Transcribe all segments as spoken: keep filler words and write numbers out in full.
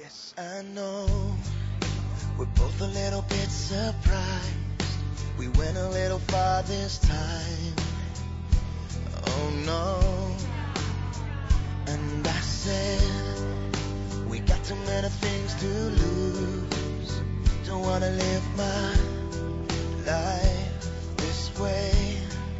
Yes, I know we're both a little bit surprised. We went a little far this time. Oh no. And I said we got too many things to lose. Don't wanna live my life this way.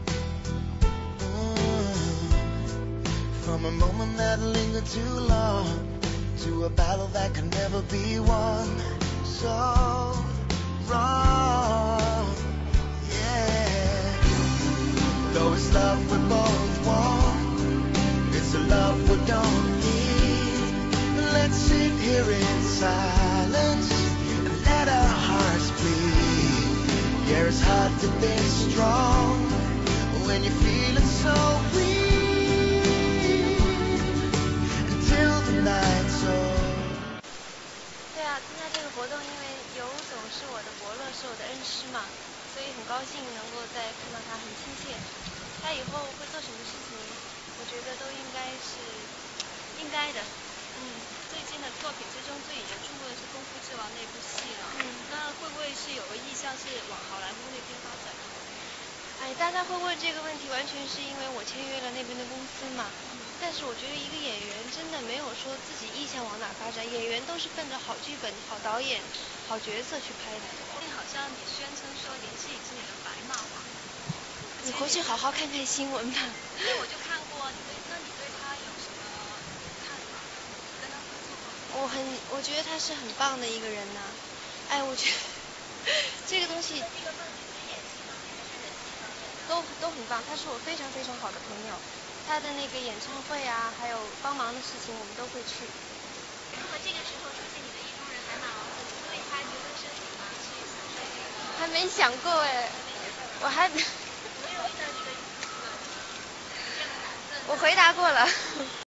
Mm. From a moment that lingered too long to a battle that can never be won. So wrong, yeah. Though it's love we both want, it's a love we don't need. Let's sit here in silence and let our hearts bleed. Yeah, it's hard to be strong when you're feeling so weak until the night's over. 对啊，参加这个活动，因为尤总是我的伯乐，是我的恩师嘛，所以很高兴能够再看到他，很亲切。他以后会做什么事情，我觉得都应该是应该的。嗯， 最近的作品之中最引人注目的是《功夫之王》那部戏了。 嗯， 那会不会是有个意向是往好莱坞那边发展？ 哎，大家会问这个问题，完全是因为我签约了那边的公司嘛。嗯、但是我觉得一个演员真的没有说自己意向往哪发展，演员都是奔着好剧本、好导演、好角色去拍的。 好像你宣称说林志颖是你的白马王。 你回去好好看看新闻吧。 因为我就看过，你对，那你对他有什么看法？跟他合作过？ 我很，我觉得他是很棒的一个人呐、啊。哎，我觉得这个东西都都很棒，他是我非常非常好的朋友。他的那个演唱会啊，还有帮忙的事情，我们都会去。 如果这个时候出现你的意中人白马王子，你对他觉得是什么去想象？ 还没想过哎，我还。 我有遇到这个， 我回答过了。